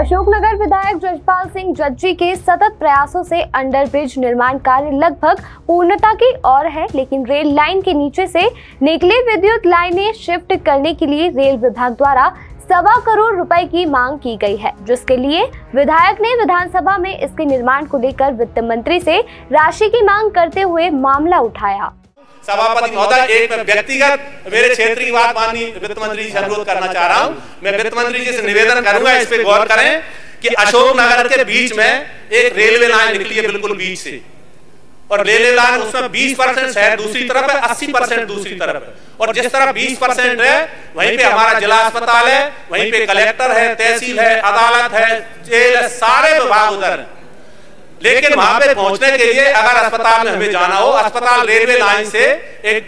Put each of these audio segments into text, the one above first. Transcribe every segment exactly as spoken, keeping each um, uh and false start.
अशोकनगर विधायक जजपाल सिंह जज्जी के सतत प्रयासों से अंडरब्रिज निर्माण कार्य लगभग पूर्णता की ओर है, लेकिन रेल लाइन के नीचे से निकली विद्युत लाइनें शिफ्ट करने के लिए रेल विभाग द्वारा सवा करोड़ रुपए की मांग की गई है, जिसके लिए विधायक ने विधानसभा में इसके निर्माण को लेकर वित्त मंत्री से राशि की मांग करते हुए मामला उठाया। सभापति महोदय, एक व्यक्तिगत मेरे क्षेत्र की बात माननीय वित्त मंत्री जी से अनुरोध करना चाह रहा हूं। मैं वित्त मंत्री जी से निवेदन करूंगा, इस पे गौर करें कि अशोकनगर के बीच में एक रेलवे लाइन निकली है, बिल्कुल बीच से, और रेलवे लाइन उसमें बीस परसेंट शहर दूसरी तरफ है, अस्सी परसेंट दूसरी तरफ है, और जिस तरफ बीस परसेंट है वहीं पे हमारा जिला अस्पताल है, वहीं पे कलेक्टर है, तहसील है, अदालत है, जेल है, सारे विभाग उधर है। लेकिन वहां पे पहुंचने के लिए अगर अस्पताल में हमें जाना हो, अस्पताल रेलवे लाइन से एक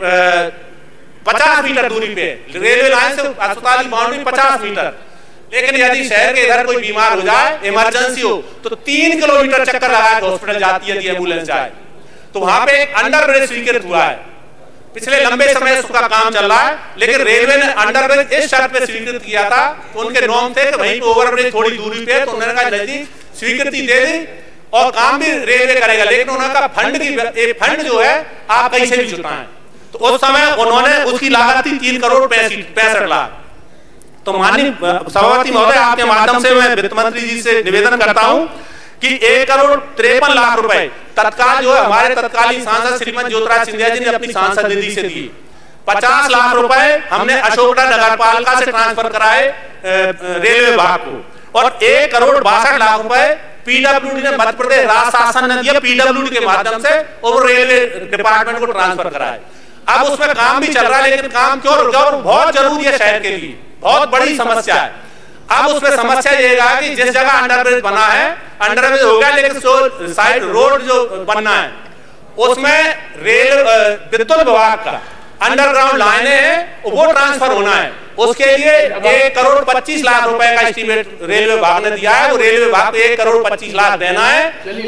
पचास मीटर दूरी पे, रेलवे लाइन से अस्पताल की बाउंड्री पचास मीटर, लेकिन यदि शहर के इधर कोई बीमार हो जाए, इमरजेंसी हो, तो तीन किलोमीटर चक्कर लगा के हॉस्पिटल जाती है, एम्बुलेंस जाए। तो वहां पे एक अंडरब्रिज स्वीकृत हुआ है, पिछले लंबे समय उसका काम चल रहा है, लेकिन रेलवे ने अंडरब्रिज इस शर्त पे स्वीकृत किया था, तो उनके नॉर्म थे कि वहीं पे ओवरब्रिज थोड़ी दूरी पे, तो उन्होंने कहा नजदीक स्वीकृति दे दी और काम भी रेलवे करेगा, लेकिन उन्होंने कहा फंड की फंड जो है आप कहीं से भी जुटाएं। तो उस समय उन्होंने उसकी लागत थी तीन करोड़ पैंसठ लाख। तो माननीय सभापति महोदय, आपके माध्यम से मैं वित्त मंत्री जी से निवेदन करता हूं कि एक करोड़ तिरपन लाख रुपए तत्काल जो है हमारे तत्कालीन सांसद श्रीमती ज्योतिराज सिंधिया जी ने अपनी सांसद निधि से दिए। पचास लाख रुपए हमने अशोकनगर नगर पालिका से ट्रांसफर कराए रेलवे विभाग को, और एक करोड़ बासठ लाख रुपए पीडब्ल्यूडी ने मध्य प्रदेश राज्य शासन ने दिया, पीडब्ल्यूडी के माध्यम से और रेलवे डिपार्टमेंट को ट्रांसफर कराए। अब उसमें काम भी चल रहा है, लेकिन काम क्यों रुक गया? और बहुत जरूरी है शहर के लिए, बहुत बड़ी समस्या है। अब उसमें समस्या ये है कि जिस जगह अंडरब्रिज बना है, अंडरब्रिज हो गया, लेकिन जो साइड रोड जो बनना है उसमें रेल विद्युत विभाग का अंडरग्राउंड लाइनें हैं, वो ट्रांसफर होना है। उसके लिए एक करोड़ पच्चीस लाख रुपए का एस्टीमेट रेलवे विभाग ने दिया है, वो रेलवे विभाग को एक करोड़ पच्चीस लाख देना है।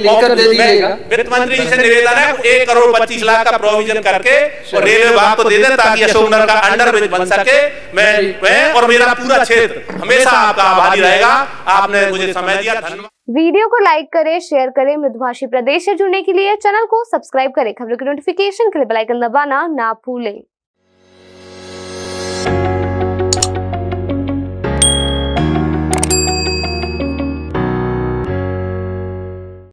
वित्त मंत्री जी से निवेदन है एक करोड़ पच्चीस लाख का प्रोविजन करके और रेलवे विभाग को दे दें, ताकि अशोकनगर का अंडरब्रिज बन सके। मैं मैं और मेरा पूरा क्षेत्र हमेशा आपका आभारी रहेगा, आपने मुझे समय दिया, धन्यवाद। वीडियो को लाइक करें, शेयर करें। मृदुभाषी प्रदेश से जुड़ने के लिए चैनल को सब्सक्राइब करें। खबरों की नोटिफिकेशन के लिए बेल आइकन दबाना ना भूलें।